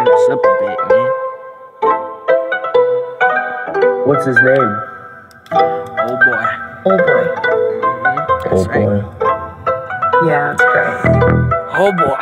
this up a bit, man. What's his name? Oh boy. Oh boy. Oh Right. boy. Yeah, that's great. Oh boy.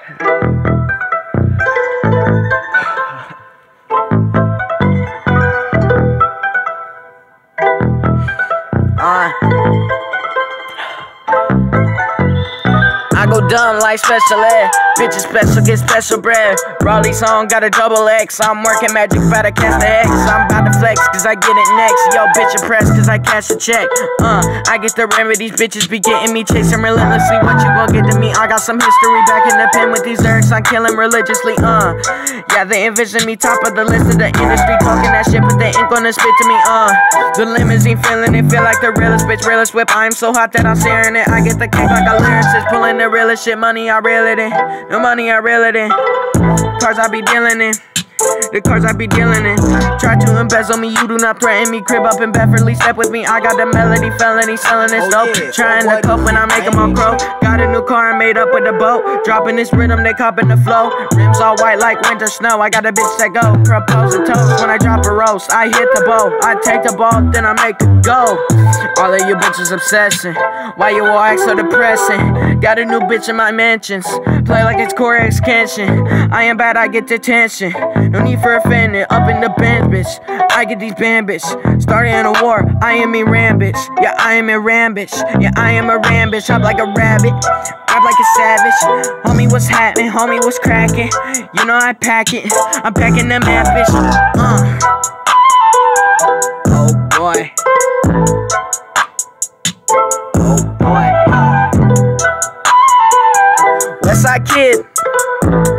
I go dumb like special ed. Bitches special, get special bread. Raleigh song got a double X. I'm working magic, better catch the X. I'm about to flex, cause I get it next. Yo, bitch impressed, cause I cash a check. I get the remedies, bitches be getting me. Chasing relentlessly, what you gon' get to me? I got some history back in the pen with these lyrics. I'm killing religiously, yeah, they envision me top of the list of the industry. Talking that shit, but they ain't gonna spit to me, The limousine feeling it, feel like the realest bitch, realest whip. I am so hot that I'm staring it. I get the cake like a lyricist, pulling the realest shit. Money, I reel it in. No money, I reel it in. Cars I be dealing in. The cars I be dealing in. Try to embezzle me, you do not threaten me. Crib up in Beverly, step with me. I got the melody, felony, selling this dope. Trying to cope when I make them all crow. Got a new car I made up with a boat. Dropping this rhythm, they copping the flow. Rims all white like winter snow. I got a bitch that go. Propose a toast when I drop a roast. I hit the bow. I take the ball, then I make it go. All of you bitches obsessing. Why you all act so depressing? Got a new bitch in my mansions. Play like it's Corey Extension. I am bad, I get detention. No need for offending. Up in the band, bitch. I get these band, bitch. Starting a war. I am Iran, bitch. Yeah, I am Iran, bitch. Yeah, I am a ram, bitch. Hop like a rabbit. Rap like a savage. Homie, what's happening? Homie, what's cracking? You know I pack it. I'm packing them ass, bitch. Oh boy. Oh boy. Westside Kid.